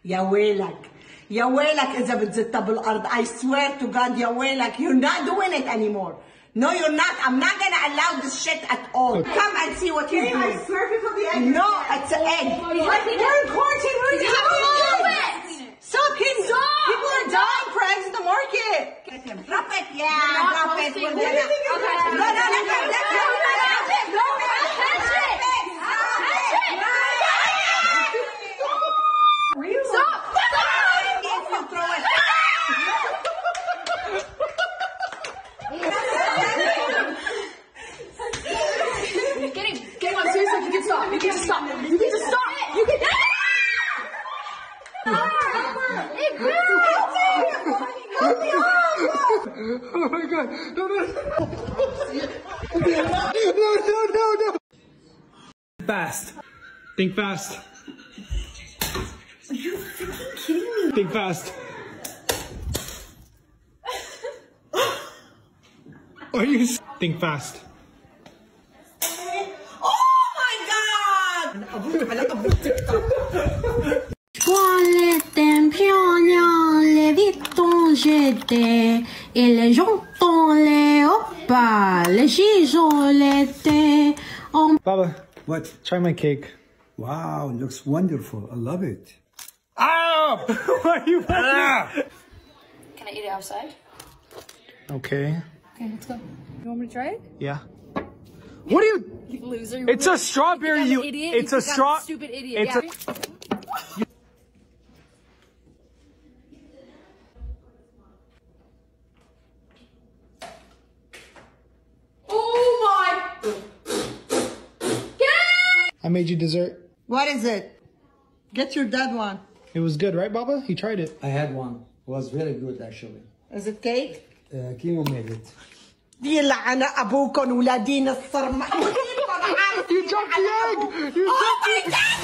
يا ويلك يا ويلك إذا بتزتها بالأرض. I swear to God يا ويلك. You're not doing it anymore. No, you're not. I'm not gonna allow this shit at all. Come and see what you're doing. I swear people the egg. No, it's an egg. We're in quarantine. We're in quarantine. Stop, kids. Stop. People are dying for eggs in the market. Drop it. Yeah, drop it. No, let go. Stop! Throw it. Get him, seriously, you can stop. You can just stop. You can just stop. You can. It grew. Oh my God! No! No! Fast. Think fast. Are you freaking kidding me? Think fast. Are you? Think fast. Oh my God! Toilette piano, les vitons j'étais, et les jantons les oppas, les gisons l'été. Baba, What? try my cake. Wow, looks wonderful. I love it. Ah! Why are you? Can I eat it outside? Okay. Okay, let's go. You want me to try it? Yeah. What are you? You loser. It's a strawberry. You idiot. It's a straw. Stupid idiot. It's yeah. I made you dessert. What is it? Get your dad one. It was good, right, Baba? He tried it. I had one. It was very good, actually. Is it cake? Keemo made it. يلعن ابوكم ولادين الصرمة. You dropped the egg! You dropped the egg!